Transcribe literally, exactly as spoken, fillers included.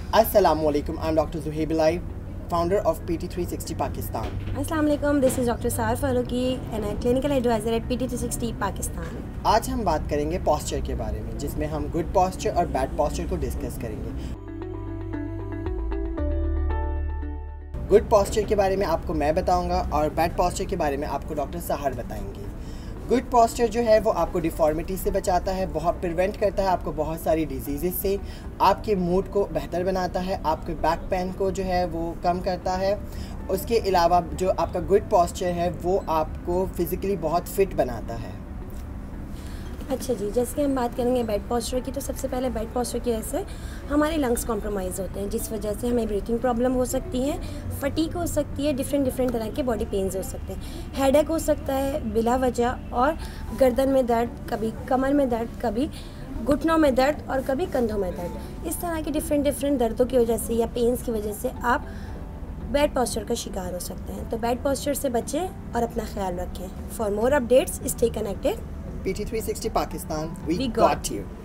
Assalamualaikum. I'm Doctor Zuhaib Bilai, founder of P T three sixty Pakistan. Assalamualaikum. This is Doctor Sar Faruqi and I'm clinical advisor at P T three sixty Pakistan. आज हम बात करेंगे posture के बारे में, जिसमें हम good posture और बैड पॉस्चर को डिस्कस करेंगे। गुड पॉस्चर के बारे में आपको मैं बताऊंगा और बैड पॉस्चर के बारे में आपको डॉक्टर सहर बताएंगे। गुड पॉस्चर जो है वो आपको डिफॉर्मिटी से बचाता है, बहुत प्रिवेंट करता है आपको बहुत सारी डिजीज़ से, आपके मूड को बेहतर बनाता है, आपके बैक पेन को जो है वो कम करता है। उसके अलावा जो आपका गुड पॉस्चर है वो आपको फिज़िकली बहुत फिट बनाता है। अच्छा जी, जैसे कि हम बात करेंगे बैड पॉस्चर की, तो सबसे पहले बैड पॉस्चर की वजह से हमारे लंग्स कॉम्प्रोमाइज़ होते हैं, जिस वजह से हमें ब्रीथिंग प्रॉब्लम हो सकती है, फटीक हो सकती है, डिफरेंट डिफरेंट तरह के बॉडी पेन्स हो सकते हैं, हेडेक हो सकता है बिला वजह, और गर्दन में दर्द, कभी कमर में दर्द, कभी घुटनों में दर्द और कभी कंधों में दर्द। इस तरह के डिफरेंट डिफरेंट दर्दों की वजह से या पेन्स की वजह से आप बैड पॉस्चर का शिकार हो सकते हैं। तो बैड पॉस्चर से बचें और अपना ख्याल रखें। For more updates stay connected. P T three sixty Pakistan, we, We got, got you.